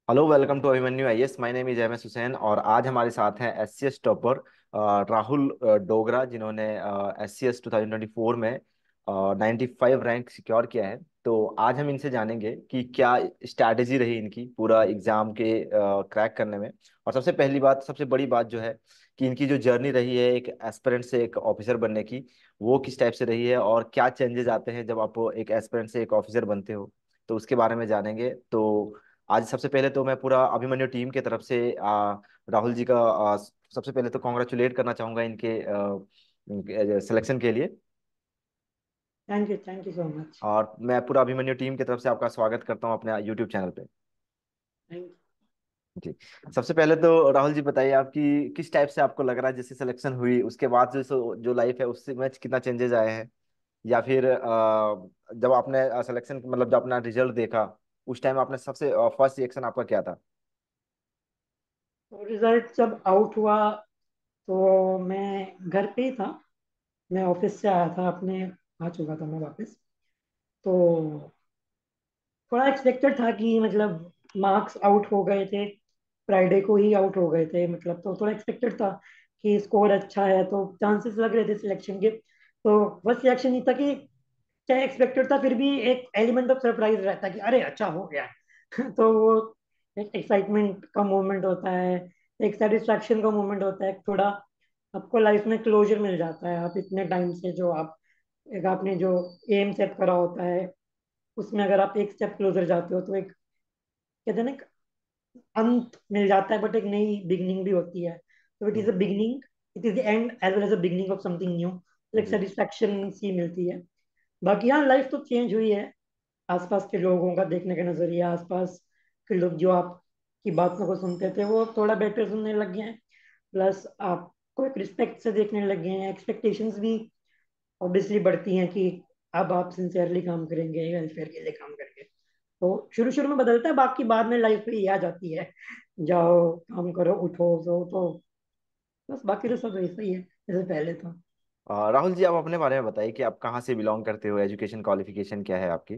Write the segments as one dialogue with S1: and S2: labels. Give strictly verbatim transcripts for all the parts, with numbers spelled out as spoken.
S1: Hello, welcome to Abhimanyu I S. My name is M S Hussain और आज हमारे साथ हैं S C S topper Rahul uh, Dogra, जिन्होंने S C S two thousand twenty four में ninety five rank secure किया है। तो आज हम इनसे जानेंगे कि क्या स्ट्रैटेजी रही इनकी पूरा एग्जाम के क्रैक करने में। और सबसे पहली बात, सबसे बड़ी बात जो है कि इनकी जो जर्नी रही है एक एस्पिरेंट से एक ऑफिसर बनने की, वो किस टाइप से रही है और क्या चेंजेस आते हैं जब आप एक एस्पिरेंट से एक ऑफिसर बनते हो। तो उसके बारे में जानेंगे। तो आज सबसे पहले तो मैं पूरा अभिमन्यु टीम की तरफ से आ, राहुल जी का आ, सबसे पहले तो कॉन्ग्रेचुलेट करना चाहूंगा इनके सिलेक्शन के लिए।
S2: Thank you thank you so much.
S1: और मैं पूरा अभिमन्यु टीम की तरफ से आपका स्वागत करता हूं अपने यूट्यूब चैनल पे।
S2: थैंक
S1: जी। सबसे पहले तो राहुल जी बताइए, आपकी किस टाइप से आपको लग रहा है जैसे सिलेक्शन हुई उसके बाद जो सो- जो लाइफ है उससे में कितना चेंजेस आए हैं, या फिर आ, जब आपने सिलेक्शन मतलब जब अपना रिजल्ट देखा उस टाइम आपने सबसे फर्स्ट रिएक्शन आपका क्या था?
S2: यू। रिजल्ट जब आउट हुआ तो मैं घर पे ही था। मैं ऑफिस से आया था अपने, आ चुका था मैं वापस। तो थोड़ा एक्सपेक्टेड था कि मतलब मार्क्स आउट हो गए थे, फ्राइडे को ही आउट हो गए थे, मतलब तो थोड़ा एक्सपेक्टेड था कि स्कोर अच्छा है तो चांसेस लग रहे थे सिलेक्शन के। तो बस सिलेक्शन नहीं था कि चाहे एक्सपेक्टेड था फिर भी एक एलिमेंट ऑफ सरप्राइज रहता है कि अरे अच्छा हो गया। तो वो एक एक्साइटमेंट का मोमेंट होता है, एक सेटिस्फैक्शन का मोमेंट होता है थोड़ा। आपको लाइफ में क्लोजर मिल जाता है, आप इतने टाइम से जो आप एक आपने जो एम सेट करा होता है उसमें अगर आप एक स्टेप क्लोजर जाते हो तो एक कहते हैं ना, एक अंत मिल जाता है बट एक नई बिगनिंग भी होती है। तो it is a beginning, it is the end as well as a beginning of something new. तो एक
S1: जी।
S2: सेटिस्फैक्शन सी मिलती है। बाकी हाँ, लाइफ तो चेंज हुई है। आसपास के लोगों का देखने का नजरिया, आसपास के लोग जो आपकी बातों को सुनते थे वो थोड़ा बेटर सुनने लग गए हैं। प्लस आपको एक रिस्पेक्ट से देखने लग गए हैं, एक्सपेक्टेशंस भी ऑब्वियसली बढ़ती हैं कि अब आप सिंसियरली काम करेंगे, वेलफेयर के लिए काम करेंगे। तो शुरू शुरू में बदलता है, बाकी बाद में लाइफ में ये आ जाती है, जाओ काम करो उठो सो तो बस। बाकी तो सब वैसा ही है जैसे पहले था।
S1: अ, राहुल जी, आप अपने बारे में बताइए कि आप कहाँ से बिलोंग करते हो, एजुकेशन क्वालिफिकेशन क्या है आपकी?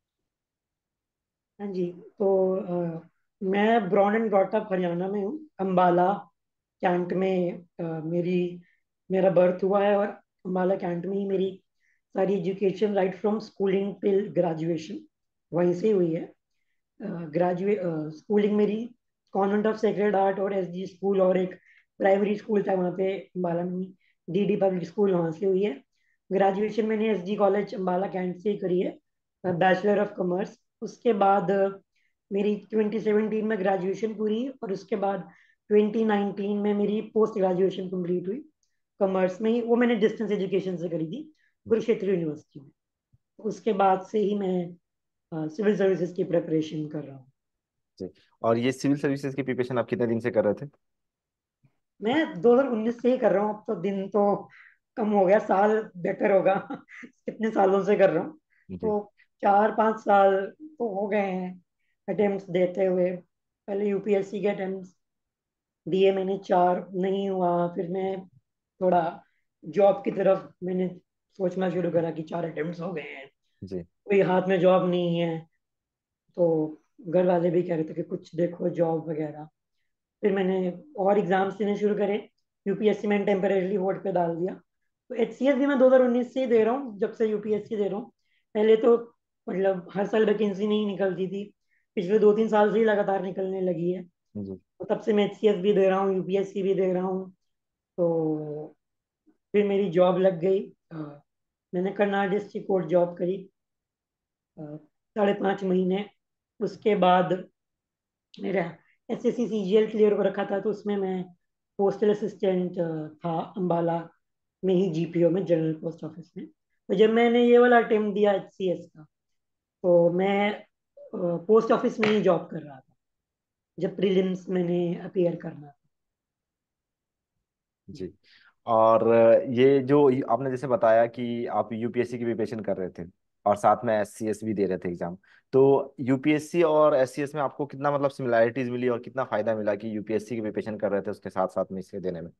S2: हाँ जी। तो अ, मैं born and brought up Haryana में हूँ, अम्बाला कैंट में। अ, मेरी मेरा बर्थ हुआ है और अम्बाला कैंट में ही मेरी सारी education right from schooling till graduation वहीं से हुई है। ग्रेजुएट स्कूलिंग मेरी कॉन्वेंट ऑफ सेक्रेड हार्ट और एस डी स्कूल और एक प्राइमरी स्कूल था वहाँ पे अम्बाला में, डी डी पब्लिक स्कूल, वहाँ से हुई है। ग्रेजुएशन मैंने S D college Ambala cantt से ही करी है, बैचलर ऑफ कॉमर्स। उसके बाद अ, मेरी ट्वेंटी सेवनटीन में ग्रेजुएशन पूरी और उसके बाद ट्वेंटी नाइनटीन में मेरी पोस्ट ग्रेजुएशन कंप्लीट हुई कॉमर्स में ही। वो मैंने डिस्टेंस एजुकेशन से करी थी,
S1: जी।
S2: कुरुक्षेत्र यूनिवर्सिटी में। उसके बाद से ही मैं सिविल सर्विसेज की प्रिपरेशन कर रहा हूँ।
S1: जी। और ये सिविल सर्विसेज की प्रिपरेशन आप कितने दिन से कर रहे थे?
S2: मैं दो हज़ार उन्नीस से ही कर रहा हूँ, अब तो दिन तो कम हो गया, साल बेटर होगा। कितने सालों से कर रहा हूँ,
S1: जी।
S2: तो चार पांच साल तो हो गए हैं अटेम्प्ट्स देते हुए। पहले यू पी एस सी के अटेम्प्ट्स दिए मैंने, चार नहीं हुआ, फिर मैं थोड़ा जॉब की तरफ मैंने सोचना शुरू करा कि चार अटेम्प्ट्स हो गए हैं,
S1: जी।
S2: कोई हाथ में जॉब नहीं है। तो घर वाले भी कह रहे थे कि कुछ देखो जॉब वगैरह। फिर मैंने और एग्जाम्स देने शुरू करे, यू पी एस सी मैंने टेम्परेरली होल्ड पे डाल दिया। तो एच सी एस भी मैं दो हज़ार उन्नीस से ही दे रहा हूँ, जब से यू पी एस सी दे रहा हूँ। पहले तो मतलब हर साल वैकेंसी नहीं निकलती थी, पिछले दो तीन साल से ही लगातार निकलने लगी है।
S1: जी।
S2: तो तब से मैं एच सी एस भी दे रहा हूँ, यू पी एस सी भी दे रहा हूँ। तो फिर मेरी जॉब लग गई। अ, मैंने करनाल डिस्ट्रिक्ट कोर्ट जॉब करी अ, साढ़े पाँच महीने। उसके बाद मेरा S S C C G L clear हो रखा था, तो उसमें मैं पोस्टल असिस्टेंट था अम्बाला में ही, जी पी ओ में, जनरल पोस्ट ऑफिस में। तो जब मैंने ये वाला अटेम्प्ट दिया एच सी एस का, तो मैं पोस्ट ऑफिस में ही जॉब कर रहा था जब प्रीलिम्स मैंने अपीयर करना था।
S1: जी। और ये जो आपने जैसे बताया कि आप यू पी एस सी की प्रिपरेशन कर रहे थे और साथ में एस सी एस भी दे रहे थे एग्जाम, तो यू पी एस सी और एस सी एस में आपको कितना मतलब सिमिलैरिटीज मिली और कितना फायदा मिला कि यू पी एस सी की प्रिपरेशन कर रहे थे उसके साथ साथ में इसके देने में?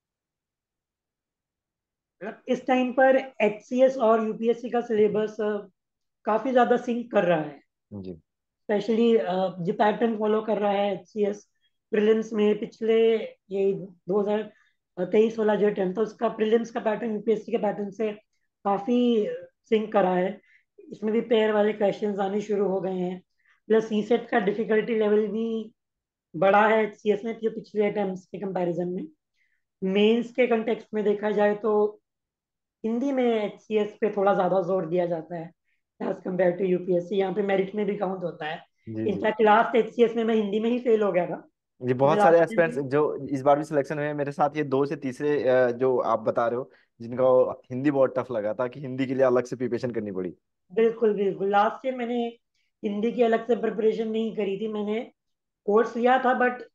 S2: मतलब इस टाइम पर एच सी एस और यू पी एस सी का सिलेबस काफी ज्यादा सिंक कर रहा है।
S1: जी।
S2: स्पेशली जो पैटर्न फॉलो कर रहा है एच सी एस प्रीलिम्स में पिछले, ये दो हज़ार तेईस वाला जो अटेम्प्ट था उसका प्रीलिम्स का pattern U P S C के पैटर्न से काफी सिंक करा है। इसमें भी पेयर वाले क्वेश्चंस आने शुरू हो गए हैं। प्लस सी सेट का डिफिकल्टी लेवल भी बढ़ा है एच सी एस में जो पिछले अटेम्प्ट्स के कंपैरिजन में। मेंस के कंटेक्स्ट में देखा जाए तो हिंदी में एच सी एस पे थोड़ा ज्यादा जोर दिया जाता है as compare to U P S C. यहाँ पे मेरिट में भी काउंट होता है।
S1: जी जी।
S2: In fact last H C S में मैं हिंदी में ही फेल हो गया था।
S1: ये
S2: मैंने
S1: बहुत सारे
S2: लास्ट ईयर
S1: एस्पिरेंट्स
S2: भी,
S1: जो इस बार भी सिलेक्शन हुए हैं मेरे साथ, ये दो से तीसरे अ, जो आप बता रहे हो, जिनका हिंदी बहुत टफ लगा था, कि हिंदी के लिए अलग से प्रिपरेशन करनी पड़ी।
S2: बिल्कुल बिल्कुल लास्ट ईयर मैंने हिंदी की अलग से प्रिपरेशन नहीं करी थी। मैंने कोर्स लिया था बट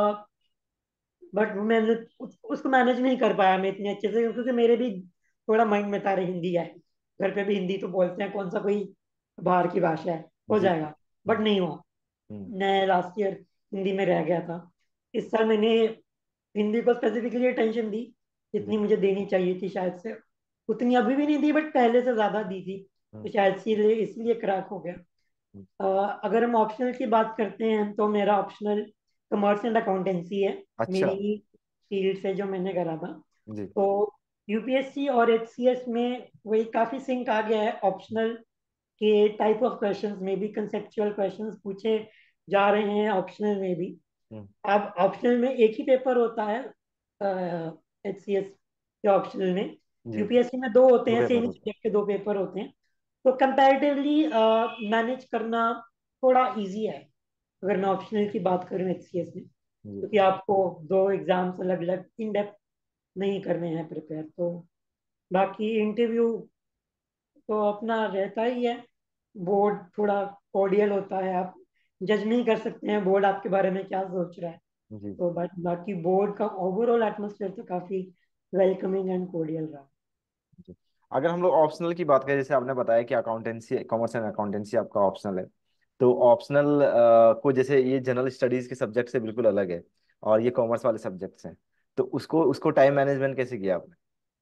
S2: बट मैंने उस, उसको मैनेज नहीं कर पाया मैं इतने अच्छे से, क्योंकि मेरे भी थोड़ा माइंड में था, रही हिंदी है, घर पे भी हिंदी तो बोलते हैं, कौन सा कोई बाहर की भाषा है, हो
S1: जी।
S2: जाएगा। But
S1: hmm.
S2: नहीं हुआ।
S1: हम्म।
S2: मैं लास्ट ईयर हिंदी में रह गया था। इस साल मैंने हिंदी को स्पेसिफिकली अटेंशन दी
S1: जी।
S2: जितनी मुझे देनी चाहिए थी शायद से। उतनी अभी भी नहीं दी बट पहले से ज्यादा दी थी, तो
S1: हम्म।
S2: शायद इसलिए इसलिए क्रैक हो गया।
S1: हम्म।
S2: अ, अगर हम ऑप्शनल की बात करते हैं तो मेरा ऑप्शनल कमर्स एंड अकाउंटेंसी है।
S1: अच्छा।
S2: मेरी फील्ड से जो मैंने करा था।
S1: जी।
S2: तो यू पी एस सी और एच सी एस में वही काफी सिंक आ गया है। ऑप्शनल के टाइप ऑफ क्वेश्चंस में भी कंसेप्चुअल क्वेश्चंस पूछे जा रहे हैं ऑप्शनल में भी।
S1: हम्म।
S2: अब ऑप्शनल में एक ही पेपर होता है एच सी एस के ऑप्शनल में।
S1: जी।
S2: यू पी एस सी में दो होते
S1: दो
S2: हैं, सेम
S1: पेपर
S2: ही
S1: होते
S2: सब्जेक्ट के दो पेपर होते हैं। तो कंपैरेटिवली मैनेज करना थोड़ा इजी है अगर मैं ऑप्शनल की बात करूँ एच सी एस में,
S1: हैं। जी।
S2: क्योंकि आपको दो एग्जाम्स अलग अलग इन डेप्थ नहीं करने हैं प्रिपेयर। तो बाकी इंटरव्यू तो अपना रहता ही है। बोर्ड थोड़ा कॉर्डियल होता है, आप जज नहीं कर सकते हैं बोर्ड आपके बारे में क्या सोच रहा है।
S1: जी।
S2: तो बा, बाकी बोर्ड का ओवरऑल एटमोसफेयर तो काफी वेलकमिंग एंड कोडियल रहा।
S1: जी। अगर हम लोग ऑप्शनल की बात करें, जैसे आपने बताया कि अकाउंटेंसी, कॉमर्स एंड अकाउंटेंसी आपका ऑप्शनल है, तो ऑप्शनल को जैसे ये जनरल स्टडीज के सब्जेक्ट से बिल्कुल अलग है, और ये कॉमर्स वाले सब्जेक्ट्स हैं, तो उसको उसको टाइम मैनेजमेंट कैसे किया आपने?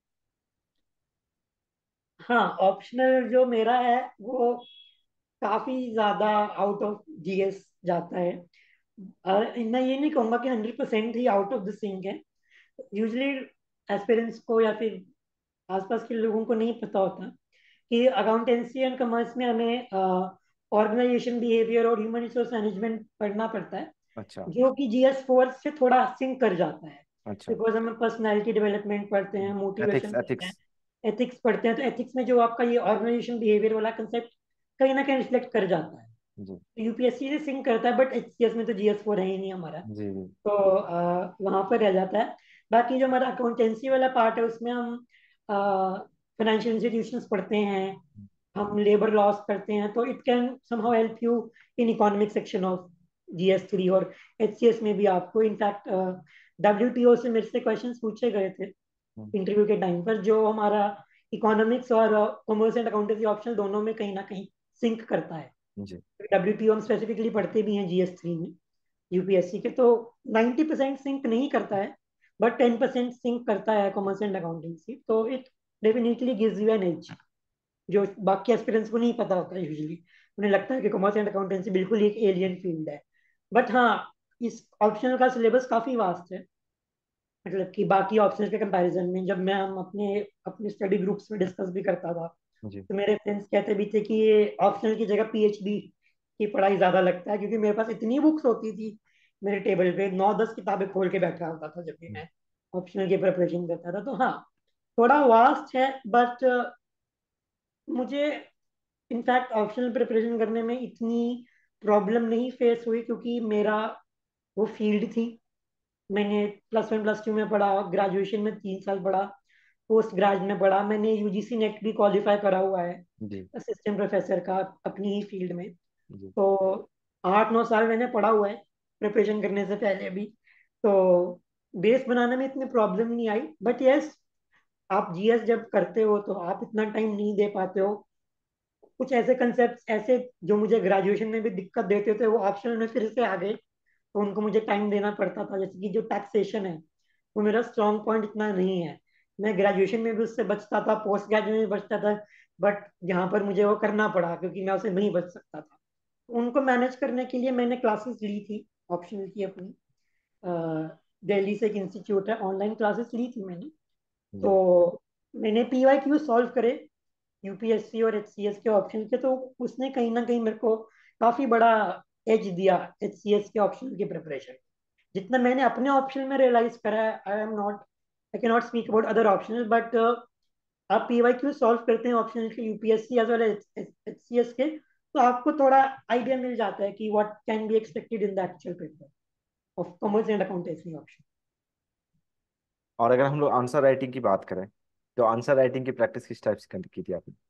S2: हाँ, ऑप्शनल जो मेरा है वो काफी ज्यादा आउट ऑफ जी एस जाता है। अ, मैं ये नहीं कहूंगा कि हंड्रेड परसेंट ही आउट ऑफ द सिंक है। यूजली एस्पिरेंट्स को या फिर आसपास के लोगों को नहीं पता होता कि अकाउंटेंसी एंड कॉमर्स में हमें ऑर्गेनाइजेशन बिहेवियर और ह्यूमन रिसोर्स मैनेजमेंट पढ़ना पड़ता है,
S1: अच्छा।
S2: जो कि जी एस फोर से थोड़ा सिंक कर जाता है।
S1: अच्छा।
S2: बिकॉज हम पर्सनैलिटी डेवलपमेंट पढ़ते हैं,
S1: एथिक्स
S2: मोटिवेशन पढ़ते हैं,
S1: एथिक्स।
S2: एथिक्स पढ़ते हैं। तो एथिक्स में जो आपका ये ऑर्गेनाइजेशन बिहेवियर वाला कंसेप्ट कहीं ना कहीं रिफ्लेक्ट कर जाता है।
S1: जी।
S2: तो यू पी एस सी से सिंक करता है बट एच सी एस में तो जी एस फोर है ही नहीं हमारा।
S1: जी। जी।
S2: तो आ, वहाँ पर रह जाता है। बाकी जो हमारा अकाउंटेंसी वाला पार्ट है उसमें हम फाइनेंशियल इंस्टीट्यूशंस पढ़ते हैं, हम लेबर लॉस करते हैं। तो it can somehow help you in economic section of G S three. और एच सी एस में भी आपको इनफैक्ट डब्ल्यू टी ओ से मेरे से क्वेश्चन पूछे गए थे
S1: हम्म।
S2: इंटरव्यू के टाइम पर, जो हमारा इकोनॉमिक्स और कॉमर्स एंड अकाउंटेंसी ऑप्शन दोनों में कहीं ना कहीं सिंक करता है।
S1: जी।
S2: डब्ल्यू टी ओ हम स्पेसिफिकली पढ़ते भी हैं जी एस थ्री में यू पी एस सी के। तो नाइन्टी परसेंट सिंक नहीं करता है बट टेन परसेंट सिंक करता है कॉमर्स एंड अकाउंटेंसी। तो it definitely gives you an edge जो बाकी एस्पिरेंट्स को नहीं पता होता है यूजुअली। उन्हें लगता है कि कॉमर्स एंड अकाउंटेंसी बिल्कुल एक एलियन फील्ड है। बट हाँ, इस ऑप्शनल का सिलेबस काफी वास्ट है। मतलब कि बाकी ऑप्शंस के कंपैरिजन में जब मैं हम अपने अपने स्टडी ग्रुप्स में डिस्कस भी करता था
S1: जी।
S2: तो मेरे फ्रेंड्स कहते भी थे कि ये ऑप्शनल की जगह पी एच डी की पढ़ाई ज्यादा लगता है, क्योंकि मेरे पास इतनी बुक्स होती थी मेरे टेबल पे, नौ दस किताबें खोल के बैठा होता था जब भी
S1: हम्म।
S2: मैं ऑप्शनल की प्रिपरेशन करता था। तो हाँ, थोड़ा वास्ट है बट मुझे इनफैक्ट ऑप्शनल प्रिपरेशन करने में इतनी प्रॉब्लम नहीं फेस हुई, क्योंकि मेरा वो फील्ड थी। मैंने प्लस वन प्लस टू में पढ़ा, ग्रेजुएशन में तीन साल पढ़ा, पोस्ट ग्रेज में पढ़ा, मैंने यू जी सी नेट भी क्वालिफाई करा हुआ है
S1: जी।
S2: असिस्टेंट प्रोफेसर का अपनी ही फील्ड में।
S1: जी।
S2: तो आठ नौ साल मैंने पढ़ा हुआ है प्रिपरेशन करने से पहले भी। तो बेस बनाने में इतनी प्रॉब्लम नहीं आई। बट यस, आप जी एस जब करते हो तो आप इतना टाइम नहीं दे पाते हो। कुछ ऐसे कंसेप्ट ऐसे जो मुझे ग्रेजुएशन में भी दिक्कत देते थे वो ऑप्शनल में फिर से आ गए, तो उनको मुझे टाइम देना पड़ता था। जैसे कि जो टैक्सेशन है वो मेरा स्ट्रॉन्ग पॉइंट इतना नहीं है। मैं ग्रेजुएशन में भी उससे बचता था, पोस्ट ग्रेजुएशन में भी बचता था, बट यहाँ पर मुझे वो करना पड़ा क्योंकि मैं उसे नहीं बच सकता था। उनको मैनेज करने के लिए मैंने क्लासेस ली थी, ऑप्शनल की अपनी। अ, दिल्ली से एक इंस्टीट्यूट है, ऑनलाइन क्लासेस ली थी मैंने। तो
S1: जी।
S2: मैंने पी वाई क्यू सॉल्व करे, यू पी एस सी और एच सी एस के ऑप्शन के, तो उसने कहीं ना कहीं मेरे को काफी बड़ा एज दिया एच सी एस के ऑप्शन की प्रिपरेशन। जितना मैंने अपने ऑप्शन में रियलाइज करा है, I am not, I can not speak about other option, but आप पी वाई क्यू सॉल्व करते हैं ऑप्शन के, U P S C as well H C S के, तो आपको थोड़ा आइडिया मिल जाता है कि what can be expected in the actual paper of commerce and accountancy option.
S1: और अगर हम लोग आंसर राइटिंग की बात करें, तो आंसर राइटिंग की प्रैक्टिस किस टाइप से की थी आपने?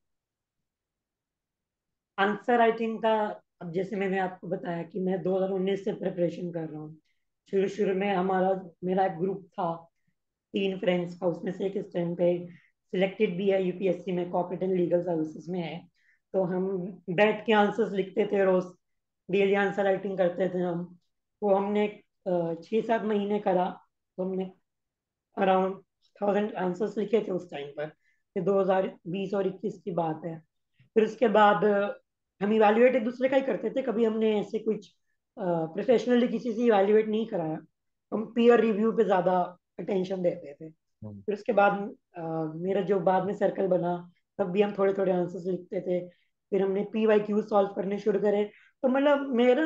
S2: आंसर राइटिंग का, अब जैसे मैंने आपको बताया कि मैं दो हज़ार उन्नीस से प्रिपरेशन कर रहा हूँ। शुरू शुरू में हमारा, मेरा एक ग्रुप था तीन फ्रेंड्स का, उसमें से एक इस टाइम पे सिलेक्टेड भी है यू पी एस सी में, कॉर्पोरेट एंड लीगल सर्विसेज में है। तो हम बैठ के आंसर्स लिखते थे रोज, डेली आंसर राइटिंग करते थे हम। वो हमने अ, छः सात महीने करा। तो हमने अराउंड थाउजेंड आंसर्स लिखे थे उस टाइम पर। ये दो हज़ार बीस और इक्कीस की बात है। फिर उसके बाद अ, हम इवैल्यूएट एक दूसरे का ही करते थे, कभी हमने ऐसे कुछ प्रोफेशनली किसी से इवैल्यूएट नहीं कराया। हम पीयर रिव्यू पे ज़्यादा अटेंशन देते थे।
S1: हम्म।
S2: फिर उसके बाद अ, मेरा जो बाद में सर्कल बना, तब भी हम थोड़े थोड़े आंसर्स लिखते थे। फिर हमने पी वाई क्यू सॉल्व करने शुरू करे। तो मतलब मेरा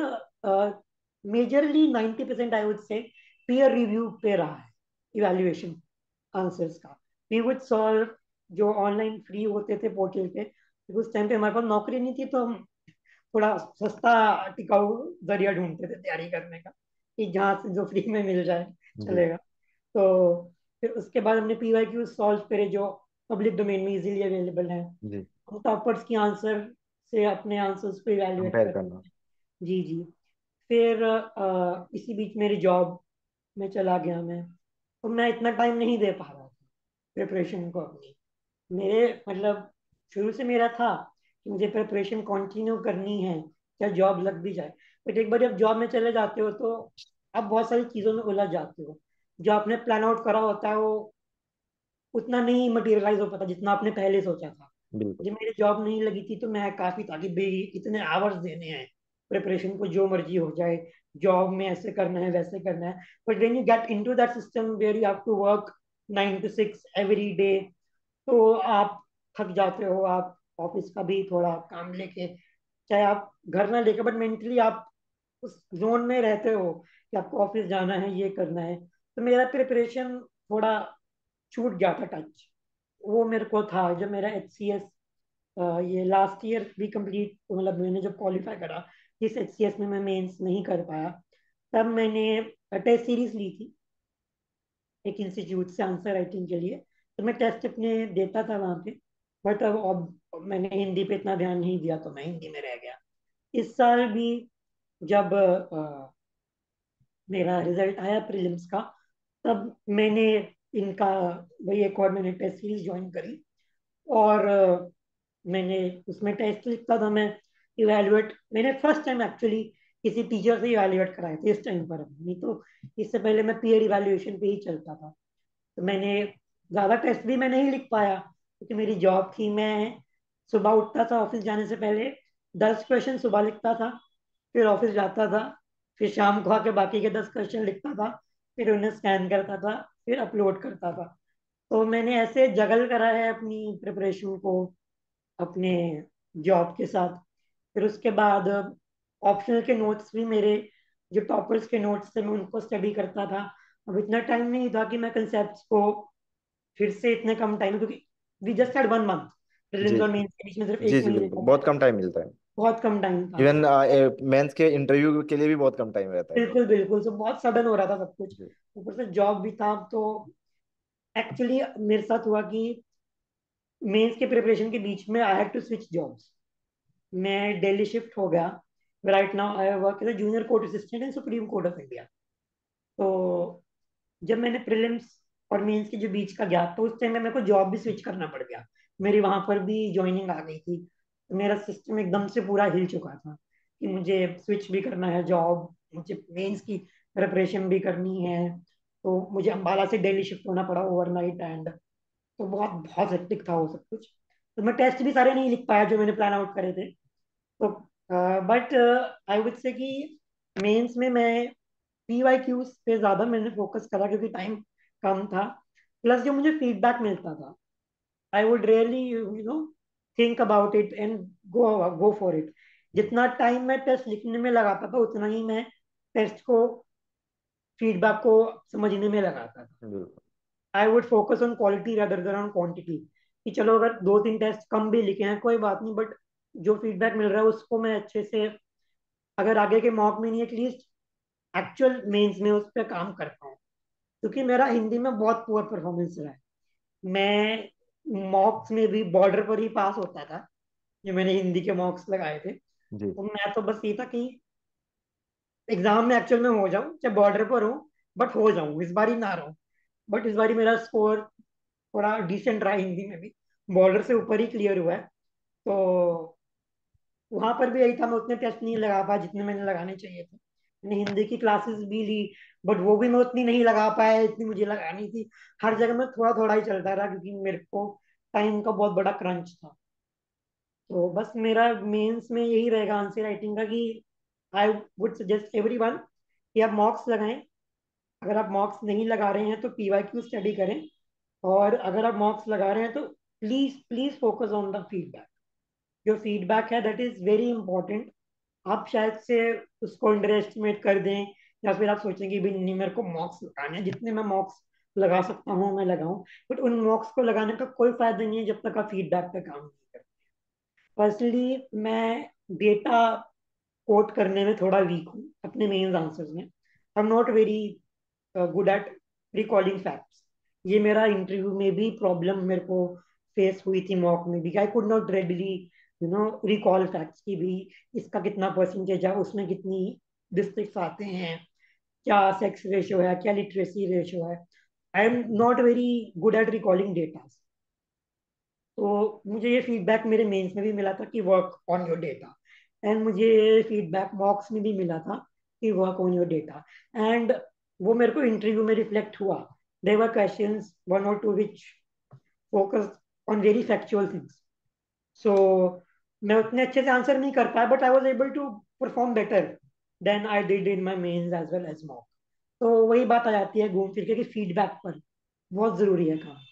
S2: majorly ninety percent I would say peer review पे रहा है इवैल्यूएशन आंसर्स का। वी वुड सॉल्व जो ऑनलाइन फ्री होते थे पोर्टल पे, क्योंकि उस टाइम पे हमारे पास नौकरी नहीं थी, तो हम थोड़ा सस्ता टिकाऊ जरिया ढूंढते थे तैयारी करने का, कि जहाँ से जो फ्री में मिल जाए
S1: जी।
S2: चलेगा। तो फिर उसके बाद हमने पी वाई क्यू सॉल्व करे जो पब्लिक डोमेन में इजीली अवेलेबल है।
S1: जी।
S2: हम टॉपर्स की आंसर से अपने आंसर्स को इवेल्युएट
S1: कंपेयर
S2: कर।
S1: करना।
S2: जी जी। फिर अ, इसी बीच मेरी जॉब में चला गया मैं। तो मैं इतना टाइम नहीं दे पा रहा था प्रिपरेशन को अपनी। मेरे मतलब शुरू से मेरा था कि मुझे प्रिपरेशन कंटिन्यू करनी है, चाहे जॉब लग भी जाए। बट एक बार जब जॉब में चले जाते हो तो आप बहुत सारी चीज़ों में उलझ जाते हो। जो आपने प्लान आउट करा होता है वो उतना नहीं मटेरियलाइज हो पाता जितना आपने पहले सोचा था।
S1: बिल्कुल।
S2: जब मेरी जॉब नहीं लगी थी तो मैं काफी था कि भाई इतने आवर्स देने हैं प्रिपरेशन को, जो मर्जी हो जाए, जॉब में ऐसे करना है वैसे करना है। But when you get into that system where you have to work nine to six every day, तो आप थक जाते हो। आप ऑफिस का भी थोड़ा काम लेके, चाहे आप घर ना लेके, बट मेंटली आप उस जोन में रहते हो कि आपको ऑफिस जाना है, ये करना है। तो मेरा प्रिपरेशन थोड़ा छूट गया था टच। वो मेरे को था जब मेरा एच सी एस ये लास्ट ईयर भी कंप्लीट, मतलब मैंने जब क्वालिफाई करा, जिस एच सी एस में मैं मेंस नहीं कर पाया, तब मैंने टेस्ट सीरीज ली थी एक इंस्टीट्यूट से आंसर राइटिंग के लिए। तो मैं टेस्ट अपने देता था वहाँ पे। बट अब अब मैंने हिंदी पे इतना ध्यान नहीं दिया, तो मैं हिंदी में रह गया। इस साल भी जब अ, मेरा रिजल्ट आया प्रीलिम्स का, तब मैंने इनका वही एक और मैंने टेस्ट सीरीज ज्वाइन करी। और अ, मैंने उसमें टेस्ट लिखता था मैं। इवेलुएट मैंने फर्स्ट टाइम एक्चुअली किसी टीचर से इवेलुएट कराए थे इस टाइम पर, नहीं तो इससे पहले मैं पीयर इवेल्युएशन पे ही चलता था। तो मैंने ज़्यादा टेस्ट भी मैं नहीं लिख पाया क्योंकि मेरी जॉब थी। मैं सुबह उठता था ऑफिस जाने से पहले, दस क्वेश्चन सुबह लिखता था, फिर ऑफिस जाता था, फिर शाम को आके बाकी के दस क्वेश्चन लिखता था, फिर उन्हें स्कैन करता था, फिर अपलोड करता था। तो मैंने ऐसे जगल करा है अपनी प्रिपरेशन को अपने जॉब के साथ। फिर उसके बाद ऑप्शनल के नोट्स भी मेरे, जो टॉपर्स के नोट्स थे, मैं उनको स्टडी करता था। अब इतना टाइम नहीं था कि मैं कंसेप्ट को फिर से इतने कम टाइम, क्योंकि we just had one month, prelims
S1: जी
S2: और मेंस के बीच में सिर्फ
S1: जी
S2: एक
S1: जी,
S2: महीने
S1: बिल्कुल
S2: का
S1: बहुत
S2: gap,
S1: कम टाइम मिलता है।
S2: बहुत कम टाइम था।
S1: इवन मेंस के इंटरव्यू के लिए भी बहुत कम टाइम रहता है।
S2: बिल्कुल बिल्कुल, तो बहुत सडन हो रहा था सब कुछ।
S1: जी।
S2: ऊपर से जॉब भी था। तो एक्चुअली मेरे साथ हुआ कि मेंस के प्रिपरेशन के बीच में I had to switch jobs. मैं दिल्ली शिफ्ट हो गया। Right now I work as junior court assistant in Supreme Court of India. तो जब मैंने प्रीलिम्स और मेंस के जो बीच का गैप था, उस टाइम में मेरे को जॉब भी स्विच करना पड़ गया। मेरी वहां पर भी ज्वाइनिंग आ गई थी। तो मेरा सिस्टम एकदम से पूरा हिल चुका था कि मुझे स्विच भी करना है जॉब, मुझे मेंस की प्रिपरेशन भी करनी है। तो मुझे अम्बाला से दिल्ली शिफ्ट होना पड़ा ओवरनाइट। एंड तो बहुत बहुत हेक्टिक था वो सब कुछ। तो मैं टेस्ट भी सारे नहीं लिख पाया जो मैंने प्लान आउट करे थे। तो बट आई वुड से कि मेंस में मैं पी वाई क्यूज पे ज्यादा मैंने फोकस करा क्योंकि टाइम कम था। प्लस जो मुझे फीडबैक मिलता था, I would really you know think about it and go go for it. जितना टाइम मैं टेस्ट लिखने में लगाता था उतना ही मैं टेस्ट को, फीडबैक को समझने में लगाता था।
S1: बिल्कुल।
S2: I would focus on quality rather than on quantity. कि चलो अगर दो तीन टेस्ट कम भी लिखे हैं कोई बात नहीं, बट जो फीडबैक मिल रहा है उसको मैं अच्छे से, अगर आगे के मॉक में नहीं एटलीस्ट एक्चुअल मेंस में उस पर काम करता हूँ। क्योंकि मेरा हिंदी में बहुत पुअर परफॉर्मेंस रहा है। मैं मॉक्स में भी बॉर्डर पर ही पास होता था, जो मैंने हिंदी के मॉक्स लगाए थे।
S1: जी।
S2: तो मैं तो बस ये था कि एग्जाम में एक्चुअल में हो जाऊं, चाहे बॉर्डर पर हो, बट हो जाऊं, इस बार ही ना रहूं। बट इस बार मेरा स्कोर थोड़ा डिसेंट रहा हिंदी में भी, बॉर्डर से ऊपर ही क्लियर हुआ है। तो वहां पर भी यही था, मैं उतने टेस्ट नहीं लगा पाया जितने मैंने लगाने चाहिए थे। मैंने हिंदी की क्लासेस भी ली, बट वो भी मैं उतनी नहीं लगा पाया जितनी मुझे लगानी थी। हर जगह में थोड़ा थोड़ा ही चलता रहा क्योंकि मेरे को टाइम का बहुत बड़ा क्रंच था। तो बस मेरा मेंस में यही रहेगा आंसर राइटिंग का कि I would suggest everyone कि आप मॉक्स लगाएं। अगर आप मॉक्स नहीं लगा रहे हैं तो पी वाई क्यू स्टडी करें। और अगर आप मॉक्स लगा रहे हैं तो please please focus on the feedback. जो फीडबैक है दैट इज वेरी इंपॉर्टेंट। आप शायद से उसको अंडर एस्टिमेट कर दें, या फिर आप सोचेंगे भी नहीं मेरे को मॉक्स लगाने हैं, जितने मैं मॉक्स लगा सकता हूँ मैं लगाऊं। बट उन मॉक्स को लगाने का कोई फायदा नहीं है जब तक आप फीडबैक पे काम नहीं करते। पर्सनली मैं डेटा कोट करने में थोड़ा वीक हूँ अपने मेंस आंसर्स में। I am not very good at recalling facts. ये मेरा इंटरव्यू में भी प्रॉब्लम मेरे को फेस हुई थी मॉक में भी। I could not readily you know recall facts की भी, इसका कितना परसेंटेज है, उसमें कितनी डिस्ट्रिक्ट्स आते हैं, क्या सेक्स रेशियो है, क्या लिटरेसी रेशियो है। I am not very good at recalling data. तो मुझे ये फीडबैक मेरे मेंस में भी मिला था कि work on your data, and मुझे ये फीडबैक मॉक्स में भी मिला था कि work on your data. And वो मेरे को इंटरव्यू में रिफ्लेक्ट हुआ। देयर वर क्वेश्चंस वन और two which focus on very factual things. So मैं उतने अच्छे से आंसर नहीं कर पाया, but I was able to perform better than I did in my mains as well as mock. तो वही बात आ जाती है घूम फिर के कि फीडबैक पर बहुत जरूरी है काम।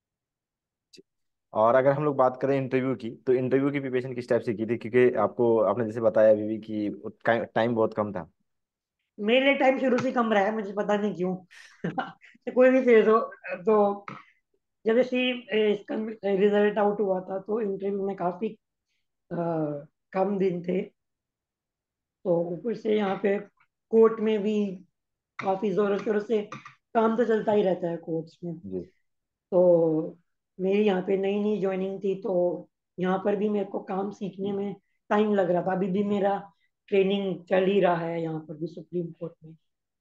S1: और अगर हम लोग बात करें इंटरव्यू की, तो इंटरव्यू की प्रिपरेशन किस टाइप से की थी, क्योंकि आपको आपने जैसे बताया अभी भी कि टाइम बहुत कम था।
S2: मेरे लिए टाइम शुरू से कम रहा है, मुझे पता नहीं क्यों। तो कोई भी फेज हो, तो जब जैसे इसका रिजल्ट आउट हुआ था तो इंटरव्यू में काफी अ, कम दिन थे। तो ऊपर से यहाँ पे कोर्ट में भी काफी जोरों शोरों से काम तो चलता ही रहता है कोर्ट्स में।
S1: जी।
S2: तो मेरी यहाँ पे नई नई ज्वाइनिंग थी, तो यहाँ पर भी मेरे को काम सीखने में टाइम लग रहा था। अभी भी मेरा ट्रेनिंग चल ही रहा है यहाँ पर भी सुप्रीम कोर्ट में।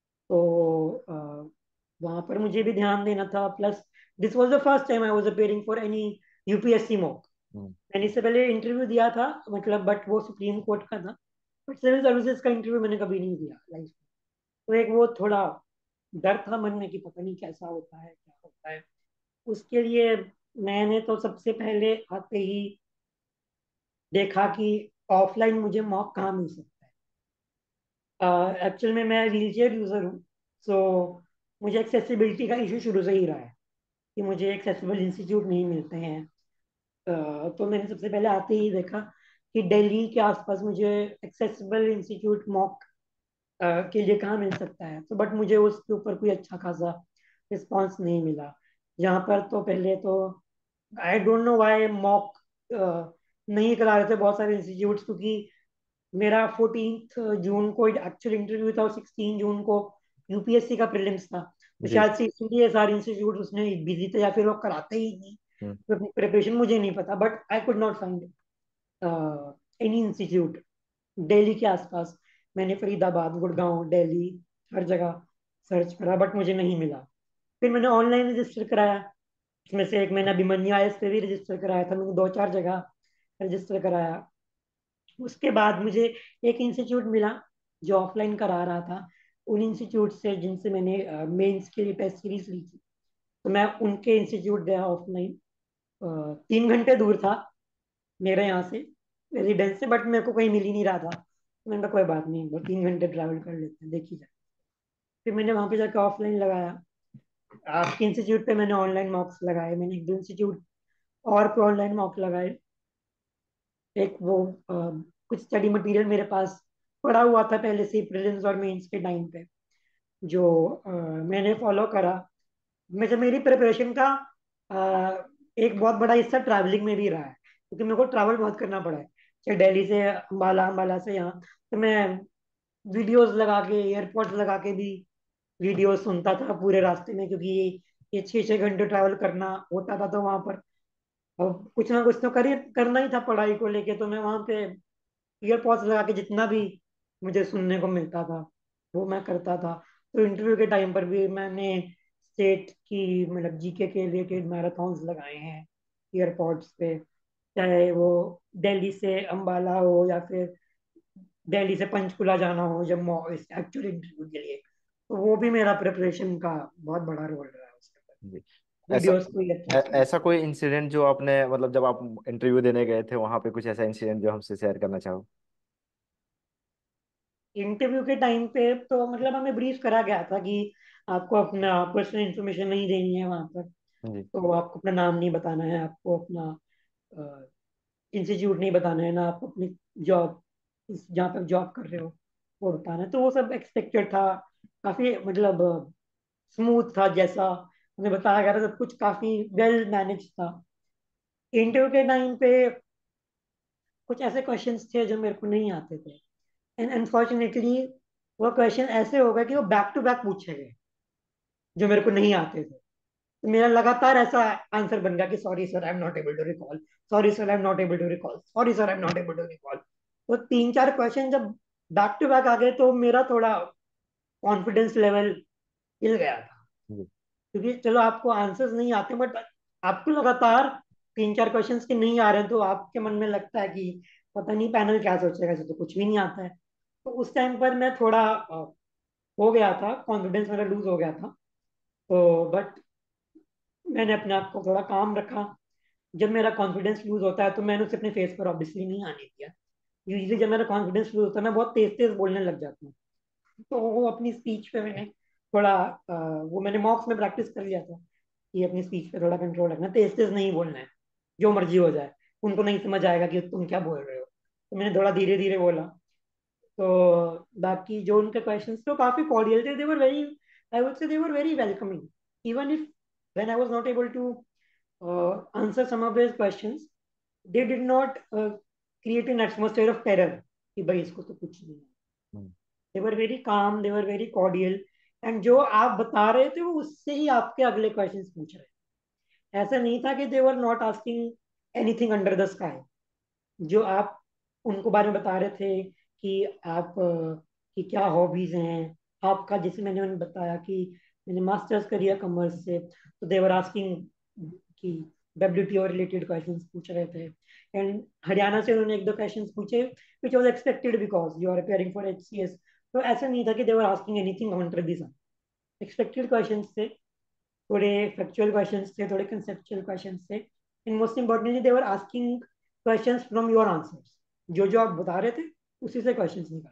S2: तो वहां पर मुझे भी ध्यान देना था। Plus this was the first time I was appearing for any U P S C mock.
S1: Hmm.
S2: मैंने इससे पहले इंटरव्यू दिया था, मतलब बट वो सुप्रीम कोर्ट का था। बट सिविल सर्विसेज का इंटरव्यू मैंने कभी नहीं दिया लाइफ में। तो एक वो थोड़ा डर था मन में कि पता नहीं कैसा होता है क्या होता है। उसके लिए मैंने तो सबसे पहले आते ही देखा कि ऑफलाइन मुझे मॉक कहाँ मिल सकता है। एक्चुअल में मैं व्हील चेयर यूजर हूँ। सो मुझे एक्सेसिबिलिटी का इशू शुरू से ही रहा है कि मुझे एक्सेसिबल इंस्टीट्यूट नहीं मिलते हैं। अ, तो मैंने सबसे पहले आते ही देखा कि दिल्ली के आसपास मुझे एक्सेसिबल इंस्टीट्यूट मॉक के लिए कहाँ मिल सकता है। तो बट मुझे उसके ऊपर कोई अच्छा खासा रिस्पॉन्स नहीं मिला। यहाँ पर तो पहले तो I don't know why mock नहीं करा रहे थे बहुत सारे इंस्टीट्यूट्स, क्योंकि मेरा फोर्टींथ जून को एक्चुअल इंटरव्यू था और सिक्सटीन जून को यू पी एस सी का प्रीलिम्स था। तो
S1: जी।
S2: शायद से इसलिए सारे इंस्टीट्यूट उसने बिजी थे, या फिर वो कराते ही नहीं।
S1: हम्म।
S2: तो अपनी प्रिपरेशन मुझे नहीं पता, but I could not find any institute Delhi के आसपास। मैंने फरीदाबाद, गुड़गांव, दिल्ली, हर जगह सर्च करा बट मुझे नहीं मिला। फिर मैंने ऑनलाइन रजिस्टर कराया। उसमें से एक मैंने अभिमन्यु आई एस पे भी रजिस्टर कराया था। मैंने दो चार जगह रजिस्टर कराया। उसके बाद मुझे एक इंस्टीट्यूट मिला जो ऑफलाइन करा रहा था। उन इंस्टीट्यूट से जिनसे मैंने मेंस के लिए टेस्ट सीरीज ली थी, तो मैं उनके इंस्टीट्यूट गया ऑफलाइन। तीन घंटे दूर था मेरे यहाँ से। रेजिडेंस से, बट मेरे को कहीं मिल ही नहीं रहा था, तो मैंने कहा कोई बात नहीं, बस तीन घंटे ट्रैवल कर लेते हैं, देखी जाए। फिर मैंने वहां पे जाकर ऑफलाइन लगाया। आपके इंस्टीट्यूट पे मैंने ऑनलाइन मॉक्स लगाए, मैंने एक दो इंस्टीट्यूट और पे ऑनलाइन मॉक लगाए। एक वो अ, कुछ स्टडी मटेरियल मेरे पास पड़ा हुआ था पहले से प्रीलिम्स और मेंस के टाइम पे, जो अ, मैंने फॉलो करा। मैं जब मेरी प्रिपरेशन का अ, एक बहुत बड़ा हिस्सा ट्रैवलिंग में भी रहा है, क्योंकि मेरे को ट्रैवल बहुत करना पड़ा है, चाहे दिल्ली से अम्बाला, अम्बाला से यहाँ। तो मैं वीडियोस लगा के, एयरपोर्ट लगा के भी वीडियो सुनता था पूरे रास्ते में, क्योंकि ये ये छः छः घंटे ट्रैवल करना होता था, तो वहां पर अब कुछ ना कुछ तो कर करना ही था पढ़ाई को लेके। तो मैं वहां पे ईयरपॉड्स लगा के जितना भी मुझे सुनने को मिलता था वो मैं करता था। तो इंटरव्यू के टाइम पर भी मैंने स्टेट की मतलब जीके के रिलेटेड मैराथन्स लगाए हैं ईयरपॉड्स पे, चाहे वो दिल्ली से अंबाला हो या फिर दिल्ली से पंचकुला जाना हो जब एक्चुअल इंटरव्यू के लिए। तो वो भी मेरा प्रिपरेशन का बहुत बड़ा रोल रहा है उसके अंदर,
S1: जी। ऐसा
S2: वीडियोस को
S1: ऐ-
S2: ईयरपॉड्स में।
S1: ऐसा कोई इंसिडेंट जो आपने मतलब जब आप इंटरव्यू देने गए थे वहां पे, कुछ ऐसा इंसिडेंट जो हमसे शेयर करना चाहो?
S2: इंटरव्यू के टाइम पे तो मतलब हमें ब्रीफ करा गया था कि आपको अपना पर्सनल इंफॉर्मेशन नहीं देनी है वहां पर।
S1: जी।
S2: तो आपको अपना नाम नहीं बताना है, आपको अपना इंस्टीट्यूट नहीं बताना है, ना आपको अपनी जॉब, जहाँ पर जॉब कर रहे हो वो बताना है। तो वो सब एक्सपेक्टेड था, काफी मतलब स्मूथ था, जैसा हमें बताया गया था सब कुछ काफी वेल मैनेज था। इंटरव्यू के टाइम पे कुछ ऐसे क्वेश्चंस थे जो मेरे को नहीं आते थे, एंड अनफॉर्चुनेटली वो क्वेश्चन ऐसे हो गए कि वो बैक टू बैक पूछे गए जो मेरे को नहीं आते थे। तो मेरा लगातार ऐसा आंसर बन गया कि sorry sir, I am not able to recall, sorry sir, I am not able to recall, sorry sir, I am not able to recall. तो तीन चार क्वेश्चन जब बैक टू बैक आ गए तो मेरा थोड़ा कॉन्फिडेंस लेवल हिल गया था,
S1: जी।
S2: क्योंकि चलो आपको आंसर्स नहीं आते, बट आपको लगातार तीन चार क्वेश्चंस के नहीं आ रहे हैं, तो आपके मन में लगता है कि पता नहीं पैनल क्या सोचेगा, इसे तो कुछ भी नहीं आता है। तो उस टाइम पर मैं थोड़ा अ, हो गया था, कॉन्फिडेंस मेरा लूज हो गया था। तो बट मैंने अपने आप को थोड़ा काम रखा। जब मेरा कॉन्फिडेंस लूज होता है तो मैंने उसे अपने फेस पर ऑब्वियसली नहीं आने दिया। यूजली जब मेरा कॉन्फिडेंस लूज होता है मैं बहुत तेज तेज बोलने लग जाता हूँ। तो वो अपनी स्पीच पे मैंने थोड़ा अ, वो मैंने मॉक्स में प्रैक्टिस कर लिया था कि अपनी स्पीच पे थोड़ा कंट्रोल रखना, तेज तेज नहीं बोलना है, जो मर्जी हो जाए, उनको नहीं समझ आएगा कि तुम क्या बोल रहे हो। तो मैंने थोड़ा धीरे धीरे बोला। तो बाकी जो उनके क्वेश्चंस थे वो काफी कॉर्डियल थे, दे were very, I would say they were very welcoming, even if when I was not able to answer some of their questions, they did not create an atmosphere of terror कि भाई इसको तो कुछ नहीं है।
S1: हम्म।
S2: दे were very calm, they were very cordial, and जो आप बता रहे थे वो उससे ही आपके अगले क्वेश्चंस पूछ रहे थे। ऐसा नहीं था कि they were not asking anything under the sky. जो आप उनको बारे में बता रहे थे कि आप अ, कि क्या हॉबीज हैं आपका, जैसे मैंने उन्हें बताया कि मैंने मास्टर्स करिया कॉमर्स से, तो देवर आस्किंग कि डब्ल्यूटीओ रिलेटेड क्वेश्चंस पूछ रहे थे। एंड हरियाणा से उन्होंने एक दो क्वेश्चंस पूछे which was expected because you are appearing for HCS. तो ऐसा नहीं था कि they were asking anything under the sun, expected questions थे, थोड़े फैक्चुअल क्वेश्चंस थे, थोड़े कंसेप्चुअल क्वेश्चंस थे, and most importantly they were asking questions from your answers. जो जो आप बता रहे थे उसी से क्वेश्चंस निकाल।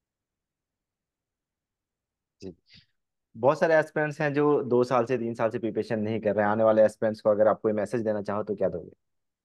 S1: जी। बहुत सारे एस्पिरेंट्स हैं जो दो साल से तीन साल से प्रिपरेशन नहीं कर रहे हैं। आने वाले एस्पिरेंट्स को अगर आप कोई मैसेज देना चाहो तो क्या दोगे?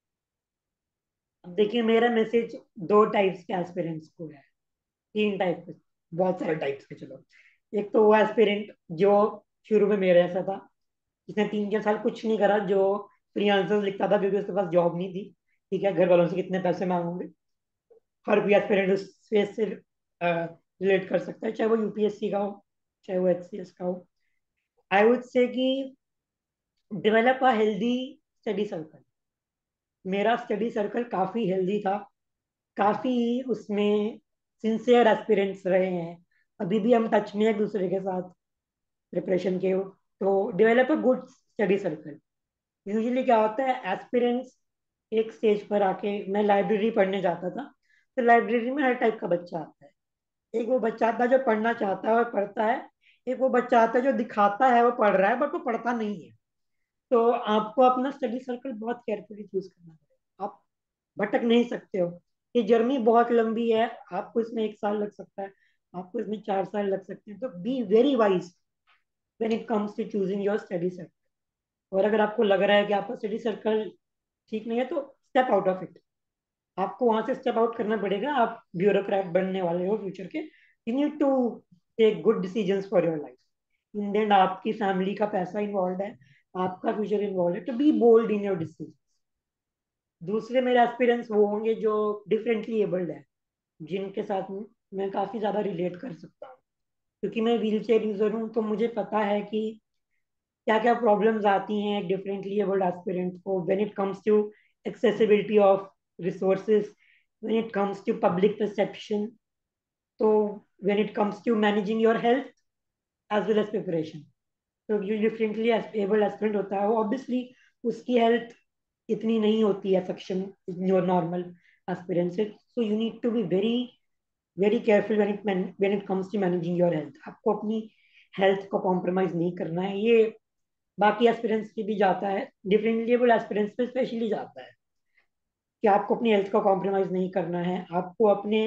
S2: अब देखिए, मेरा मैसेज दो टाइप्स के एस्पिरेंट्स को है, तीन टाइप के, बहुत सारे टाइप्स के चलो। एक तो वो एस्पिरेंट जो शुरू में मेरे जैसा था, जिसने तीन चार साल कुछ नहीं करा, जो फ्री आंसर्स लिखता था क्योंकि उसके पास जॉब नहीं थी, ठीक है, घर वालों से कितने पैसे मांगोगे। हर कोई एस्पिरेंट उस फेस से रिलेट कर सकता है, चाहे वो यूपीएससी का हो, चाहे वो एचसीएस का हो। आई वुड से कि develop a healthy study circle. मेरा स्टडी सर्कल काफी हेल्दी था, काफी उसमें सिंसियर एस्पिरेंट्स रहे हैं, अभी भी हम टच में एक दूसरे के साथ प्रिपरेशन के हो। तो develop a good study circle. Usually क्या होता है, एस्पिरेंट्स एक स्टेज पर आके, मैं लाइब्रेरी पढ़ने जाता था, तो लाइब्रेरी में हर टाइप का बच्चा आता है। एक वो बच्चा आता है जो पढ़ना चाहता है और पढ़ता है, एक वो बच्चा आता है जो दिखाता है वो पढ़ रहा है बट वो पढ़ता नहीं है। तो आपको अपना स्टडी सर्कल बहुत केयरफुली चूज करना पड़ेगा, आप भटक नहीं सकते हो। ये जर्नी बहुत लंबी है, आपको इसमें एक साल लग सकता है, आपको इसमें चार साल लग सकते हैं, तो be very wise when it comes to choosing your study circle. और अगर आपको लग रहा है कि आपका स्टडी सर्कल ठीक नहीं है, तो स्टेप आउट ऑफ इट। आपको वहां से स्टेप आउट करना पड़ेगा, आप ब्यूरोक्रेट बनने वाले हो फ्यूचर के। You need to take good decisions for your life. In the end आपकी फैमिली का पैसा इन्वॉल्व है, आपका फ्यूचर इन्वॉल्व है, तो be bold in your decision. दूसरे मेरे एस्पिरेंट्स वो होंगे जो डिफरेंटली एबल्ड है, जिनके साथ मैं काफी ज्यादा रिलेट कर सकता हूँ, क्योंकि मैं व्हील चेयर यूजर हूँ, तो मुझे पता है कि क्या क्या प्रॉब्लम्स आती हैं एक डिफरेंटली एबल्ड एस्पिरेंट को when it comes to accessibility of resources, when it comes to public perception, तो when it comes to managing your health as well as preparation. तो जो डिफरेंटली एबल्ड एस्पिरेंट होता है वो ऑब्वियसली उसकी health इतनी नहीं होती है सक्षम योर नॉर्मल एस्पिरेंट से। So you need to be very very careful when it when it comes to managing your health. आपको अपनी हेल्थ को कॉम्प्रोमाइज नहीं करना है। ये बाकी एस्पिरेंट्स की भी जाता है, डिफरेंटली एबल्ड एस्पिरेंट्स पे स्पेशली जाता है कि आपको अपनी हेल्थ को कॉम्प्रोमाइज नहीं करना है, आपको अपने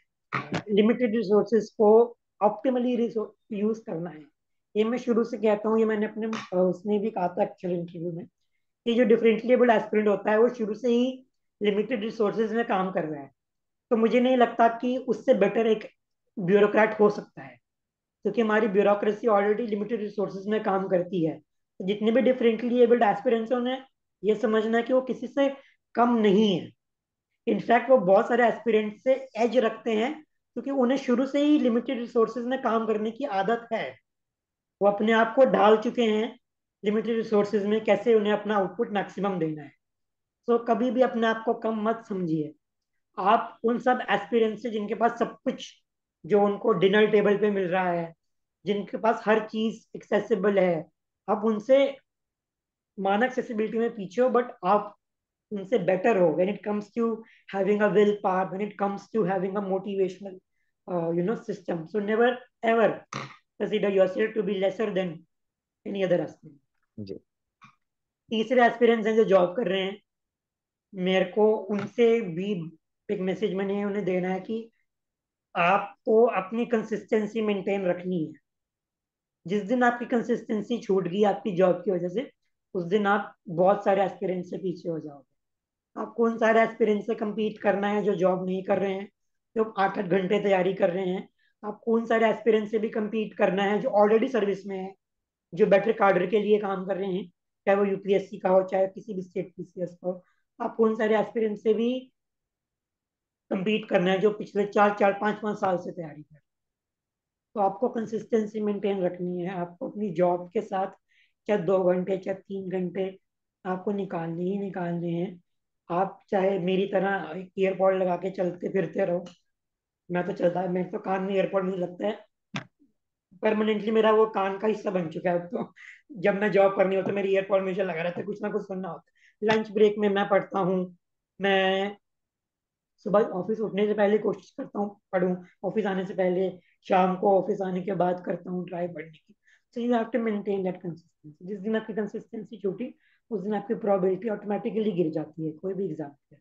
S2: लिमिटेड रिसोर्सेज को ऑप्टिमली यूज करना है। ये मैं शुरू से कहता हूँ, ये मैंने अपने अ, उसमें भी कहा था एक्चुअल इंटरव्यू में, कि जो डिफरेंटली एबल्ड एस्पिरेंट होता है वो शुरू से ही लिमिटेड रिसोर्सेज में काम कर रहा है। तो मुझे नहीं लगता कि उससे बेटर एक ब्यूरोक्रेट हो सकता है, क्योंकि हमारी ब्यूरोक्रेसी ऑलरेडी लिमिटेड रिसोर्सेज में काम करती है। तो जितने भी डिफरेंटली एबल्ड एस्पिरेंट्स हैं उन्हें ये समझना है कि वो किसी से कम नहीं है। इनफैक्ट वो बहुत सारे एस्पिरेंट से एज रखते हैं, क्योंकि उन्हें शुरू से ही लिमिटेड रिसोर्सेज में काम करने की आदत है। वो अपने आप को ढाल चुके हैं लिमिटेड रिसोर्सेज में, कैसे उन्हें अपना आउटपुट मैक्सिमम देना है। सो so, कभी भी अपने आप को कम मत समझिए। आप उन सब एस्पिरेंट्स से जिनके पास सब कुछ, जो उनको डिनर टेबल पे मिल रहा है, जिनके पास हर चीज एक्सेसिबल है, आप उनसे मानक एक्सेसिबिलिटी में पीछे हो, बट आप उनसे बेटर हो when it comes to having a willpower, when it comes to having a motivational uh, you know system. So never ever consider yourself to be lesser than any other aspirant.
S1: जी।
S2: तीसरे aspirants हैं जो job कर रहे हैं, मेरे को उनसे भी एक मैसेज मैंने उन्हें देना है कि आपको अपनी कंसिस्टेंसी मेंटेन रखनी है। जिस दिन आपकी कंसिस्टेंसी छूट गई आपकी जॉब की वजह से, उस दिन आप बहुत सारे एस्पिरेंट से पीछे हो जाओगे। आपको उन सारे एस्पिरेंट से compete करना है जो जॉब नहीं कर रहे हैं, जो आठ आठ घंटे तैयारी कर रहे हैं। आपको उन सारे एस्पिरेंट से भी compete करना है जो ऑलरेडी सर्विस में है, जो बेटर कार्डर के लिए काम कर रहे हैं, चाहे वो यूपीएससी का हो चाहे किसी भी स्टेट पीसीएस का हो। आपको उन सारे एस्पिरेंट से भी compete करना है जो पिछले चार चार पाँच पाँच साल से तैयारी कर रहे हैं। तो आपको कंसिस्टेंसी मेंटेन रखनी है, आपको अपनी जॉब के साथ चाहे दो घंटे चाहे तीन घंटे आपको निकालने ही निकालने हैं। आप चाहे मेरी तरह ईयरपॉड लगा के चलते फिरते रहो, मैं तो चलता है, मेरे तो कान में ईयरपॉड मुझे लगता है परमानेंटली मेरा वो कान का हिस्सा बन चुका है अब तो। जब मैं जॉब करनी हो तो मेरी ईयरपॉड मुझे लगा रहता है, कुछ ना कुछ सुनना होता है। लंच ब्रेक में मैं पढ़ता हूँ, मैं सुबह ऑफिस उठने से पहले कोशिश करता हूँ पढूं, ऑफिस आने से पहले, शाम को ऑफिस आने के बाद करता हूँ ट्राई पढ़ने की। So you have to maintain that consistency. जिस दिन आपकी कंसिस्टेंसी छूटी, उस दिन आपकी प्रोबेबिलिटी ऑटोमेटिकली गिर जाती है कोई भी एग्जाम के।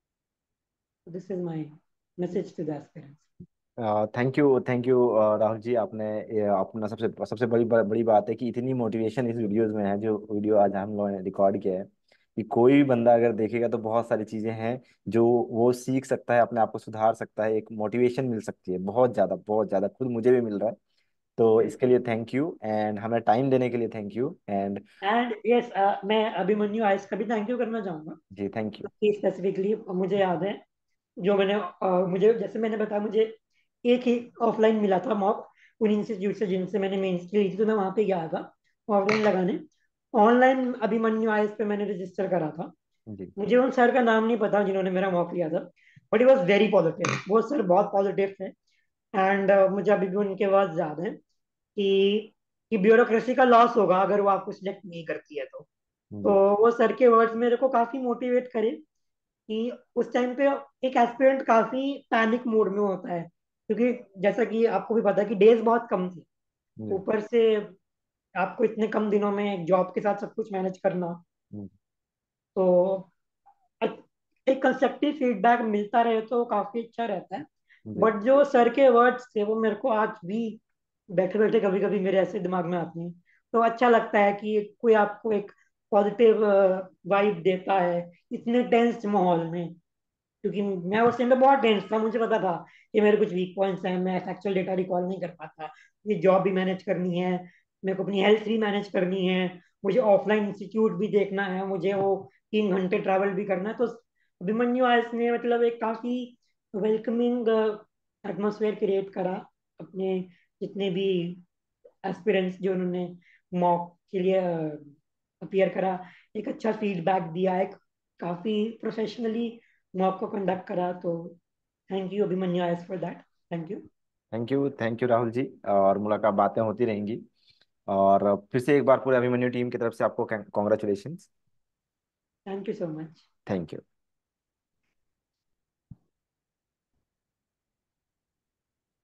S2: This is my message to the aspirants.
S1: Thank you, thank you Rahul ji. आपने ये अपना सबसे सबसे बड़ी बड़ी बात है कि इतनी मोटिवेशन इस वीडियोस में है, जो वीडियो आज हम लोगों ने रिकॉर्ड किया है, कि कोई भी बंदा अगर देखेगा तो बहुत सारी चीज़ें हैं जो वो सीख सकता है, अपने आप को सुधार सकता है, एक मोटिवेशन मिल सकती है बहुत ज़्यादा, बहुत ज़्यादा। खुद मुझे भी मिल रहा है। तो इसके लिए थैंक यू, एंड हमें टाइम देने के लिए thank you. And
S2: and yes, मैं अभिमन्यु आयस का भी थैंक यू करना चाहूंगा।
S1: जी, थैंक यू।
S2: स्पेसिफिकली मुझे याद है, जो मैंने अ, मुझे जैसे मैंने बताया, मुझे एक ही ऑफलाइन मिला था मॉक उन इंस्टीट्यूट से जिनसे मैंने मेंस की ली थी, तो मैं वहां पे गया था ऑफलाइन लगाने। ऑनलाइन अभिमन्यु आईएएस पे मैंने रजिस्टर करा था।
S1: जी।
S2: मुझे उन सर का नाम नहीं पता जिन्होंने मेरा मॉक लिया था, but he was very positive, वो सर बहुत पॉजिटिव थे। एंड uh, मुझे अभी भी उनके वर्ड्स याद है कि कि ब्यूरोक्रेसी का लॉस होगा अगर वो आपको सिलेक्ट नहीं करती है तो। तो
S1: जी।
S2: वो सर के वर्ड्स मेरे को काफी मोटिवेट करे कि उस टाइम पे एक एस्पिरेंट काफी पैनिक मोड में होता है, क्योंकि जैसा कि आपको भी पता है कि डेज बहुत कम थे,
S1: जी।
S2: ऊपर से आपको इतने कम दिनों में एक जॉब के साथ सब कुछ मैनेज करना।
S1: जी।
S2: तो एक कंस्ट्रक्टिव फीडबैक मिलता रहे तो काफी अच्छा रहता है।
S1: जी।
S2: बट जो सर के वर्ड्स थे वो मेरे को आज भी बैठे बैठे कभी कभी मेरे ऐसे दिमाग में आती हैं। तो अच्छा लगता है कि कोई आपको एक पॉजिटिव वाइब देता है इतने टेंस माहौल में। क्योंकि मैं उस टाइम पे बहुत टेंस था, मुझे पता था कि मेरे कुछ वीक पॉइंट्स हैं, मैं फैक्चुअल डेटा रिकॉल नहीं कर पाता, ये जॉब भी मैनेज करनी है, मेरे को अपनी हेल्थ भी मैनेज करनी है, मुझे ऑफलाइन इंस्टीट्यूट भी देखना है, मुझे वो तीन घंटे ट्रैवल भी करना है। तो अभिमन्यु आयस ने मतलब एक काफी वेलकमिंग एटमोसफेयर क्रिएट करा अपने जितने भी एस्पिरेंट्स जो उन्होंने मॉक के लिए अपीयर करा। एक अच्छा फीडबैक दिया, एक काफी प्रोफेशनली मॉक को कंडक्ट करा। तो थैंक यू अभिमन्यु आयस for that. Thank you.
S1: Thank you, thank you Rahul ji. और मुलाकात, बातें होती रहेंगी। और फिर से एक बार पूरे अभिमन्यु टीम की तरफ से आपको congratulation.
S2: Thank you so much.
S1: Thank you.